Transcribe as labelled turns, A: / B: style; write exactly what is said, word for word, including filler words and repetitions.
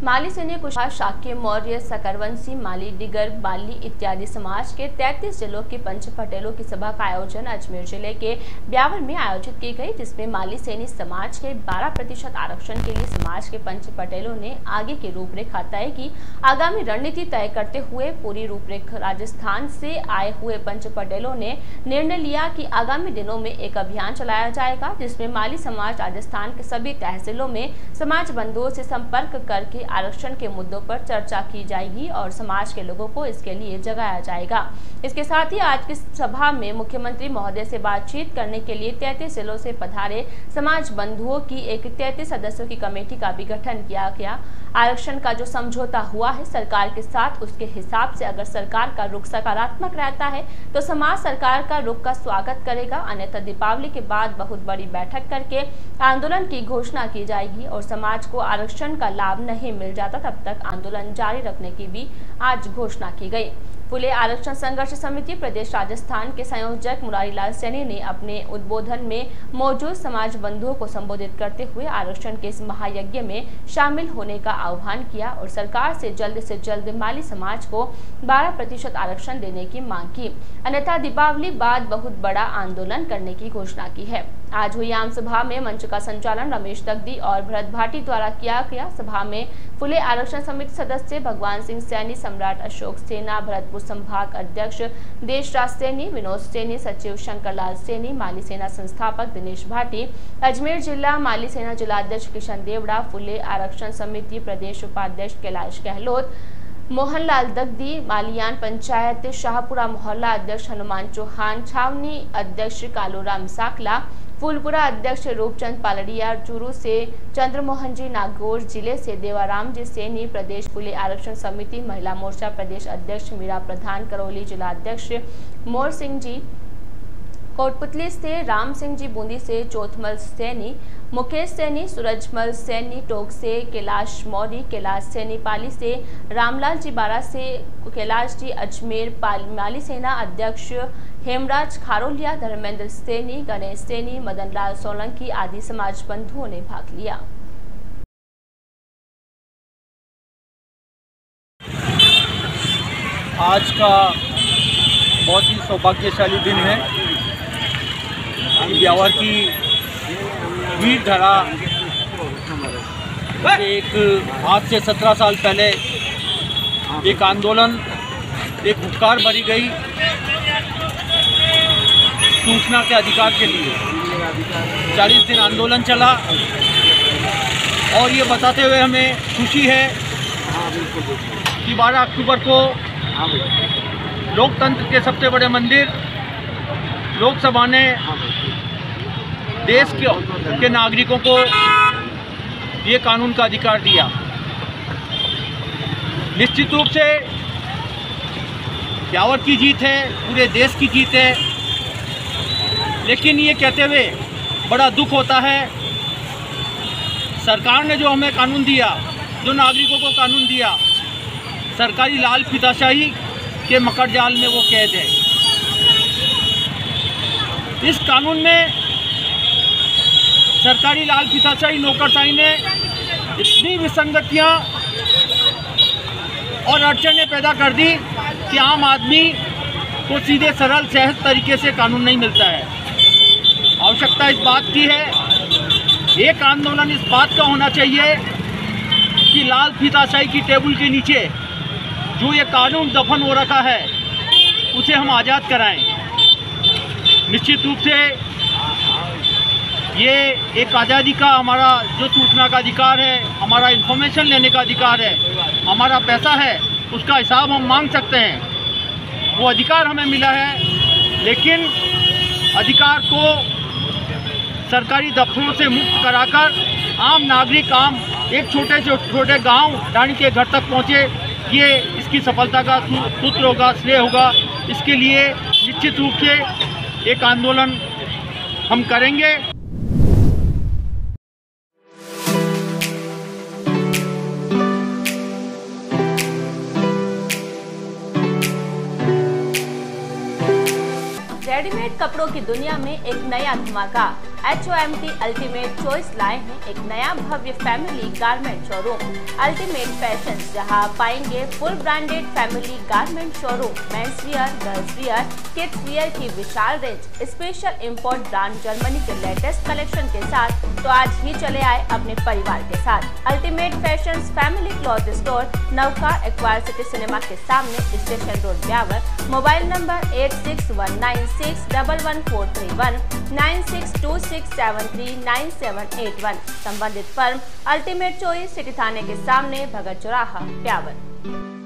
A: माली सैनी कुशवाहा, शाक्य, मौर्य, सकरवंशी, माली, डिगर, बाली इत्यादि समाज के तैंतीस जिलों के पंच पटेलों की सभा का आयोजन अजमेर जिले के ब्यावर में आयोजित की गई, जिसमें माली सैनी समाज के बारह प्रतिशत आरक्षण के लिए समाज के पंच पटेलों ने आगे की रूपरेखा तय की। आगामी रणनीति तय करते हुए पूरी रूपरेखा राजस्थान से आए हुए पंच पटेलों ने निर्णय लिया कि आगामी दिनों में एक अभियान चलाया जाएगा, जिसमें माली समाज राजस्थान के सभी तहसीलों में समाज बंधुओं से संपर्क करके आरक्षण के मुद्दों पर चर्चा की जाएगी और समाज के लोगों को इसके लिए जगाया जाएगा। इसके साथ ही आज की सभा में मुख्यमंत्री महोदय से बातचीत करने के लिए तैंतीस जिलों से पधारे समाज बंधुओं की एक तैंतीस सदस्यों की कमेटी का भी गठन किया गया। आरक्षण का जो समझौता हुआ है सरकार के साथ, उसके हिसाब से अगर सरकार का रुख सकारात्मक रहता है तो समाज सरकार का रुख का स्वागत करेगा, अन्यथा दीपावली के बाद बहुत बड़ी बैठक करके आंदोलन की घोषणा की जाएगी और समाज को आरक्षण का लाभ नहीं मिल जाता तब तक आंदोलन जारी रखने की भी आज घोषणा की गई। फुले आरक्षण संघर्ष समिति प्रदेश राजस्थान के संयोजक मुरारीलाल सैनी ने अपने उद्बोधन में मौजूद समाज बंधुओं को संबोधित करते हुए आरक्षण के इस महायज्ञ में शामिल होने का आह्वान किया और सरकार से जल्द से जल्द माली समाज को बारह प्रतिशत आरक्षण देने की मांग की, अन्यथा दीपावली बाद बहुत बड़ा आंदोलन करने की घोषणा की है। आज हुई आम सभा में मंच का संचालन रमेश दगदी और भरत भाटी द्वारा किया गया। सभा में फुले आरक्षण समिति सदस्य भगवान सिंह सैनी, सम्राट अशोक सेना, भरतपुर संभाग अध्यक्ष देशराज सैनी, विनोद सैनी, सचिव शंकरलाल सैनी, माली सेना संस्थापक दिनेश भाटी, अजमेर जिला माली सेना जिलाध्यक्ष किशन देवड़ा, फुले आरक्षण समिति प्रदेश उपाध्यक्ष कैलाश गहलोत, मोहनलाल दगदी, मालियान पंचायत शाहपुरा मोहल्ला अध्यक्ष हनुमान चौहान, छावनी अध्यक्ष कालूराम साकला, फूलपुरा अध्यक्ष रूपचंद पालड़िया, चूरू से चंद्रमोहन जी, नागौर जिले से देवाराम जी सैनी, प्रदेश फुले आरक्षण समिति महिला मोर्चा प्रदेश अध्यक्ष मीरा प्रधान, करौली जिला अध्यक्ष मोर सिंह जी, कोटपुतली से राम सिंह जी, बूंदी से चौथमल सैनी, मुकेश सैनी, सूरजमल सैनी, टोक से कैलाश मौर्य, कैलाश सैनी, पाली से रामलाल जी, बारा से कैलाश जी, अजमेर माली सेना अध्यक्ष हेमराज खारोलिया, धर्मेंद्र सैनी, गणेश सैनी, मदन लाल सोलंकी आदि समाज बंधुओं ने भाग लिया।
B: आज का बहुत ही सौभाग्यशाली दिन है। ब्यावर की वीर धरा एक आज से सत्रह साल पहले एक आंदोलन, एक हुंकार भरी गई सूचना के अधिकार के लिए। चालीस दिन आंदोलन चला और ये बताते हुए हमें खुशी है कि बारह अक्टूबर को लोकतंत्र के सबसे बड़े मंदिर लोकसभा ने देश के, के नागरिकों को ये कानून का अधिकार दिया। निश्चित रूप से ब्यावर की जीत है, पूरे देश की जीत है, लेकिन ये कहते हुए बड़ा दुख होता है सरकार ने जो हमें कानून दिया, जो नागरिकों को कानून दिया, सरकारी लाल फीताशाही के मकर जाल में वो कैद है। इस कानून में सरकारी लाल फीताशाही नौकरशाही ने इतनी विसंगतियां और अड़चनें पैदा कर दी कि आम आदमी को सीधे सरल सहज तरीके से कानून नहीं मिलता है। आवश्यकता इस बात की है, एक आंदोलन इस बात का होना चाहिए कि लाल फीताशाही की टेबल के नीचे जो ये कानून दफन हो रखा है उसे हम आज़ाद कराएं। निश्चित रूप से ये एक आज़ादी का हमारा जो सूचना का अधिकार है, हमारा इन्फॉर्मेशन लेने का अधिकार है, हमारा पैसा है, उसका हिसाब हम मांग सकते हैं, वो अधिकार हमें मिला है। लेकिन अधिकार को सरकारी दफ्तरों से मुक्त कराकर आम नागरिक, आम एक छोटे से छोटे गांव डाणी के घर तक पहुंचे, ये इसकी सफलता का सूत्र होगा, श्रेय होगा। इसके लिए निश्चित रूप से एक आंदोलन हम करेंगे।
A: रेडीमेड कपड़ों की दुनिया में एक नया धमाका। H O M T ultimate choice लाए हैं एक नया भव्य family garment showroom ultimate fashion, जहां पाएंगे full branded family garment showroom, men's wear, girls wear, kids wear की विशाल range, special import brand Germany के लेटेस्ट कलेक्शन के साथ। तो आज ही चले आए अपने परिवार के साथ। Ultimate fashion family cloth store, नवका एक्वायर सिटी सिनेमा के सामने, station road, Beawar. Mobile number eight six one nine six one one four three one, nine six two six seven three nine seven eight one. संबंधित firm ultimate choice, city थाने के सामने, भगत चौराहा, ब्यावर।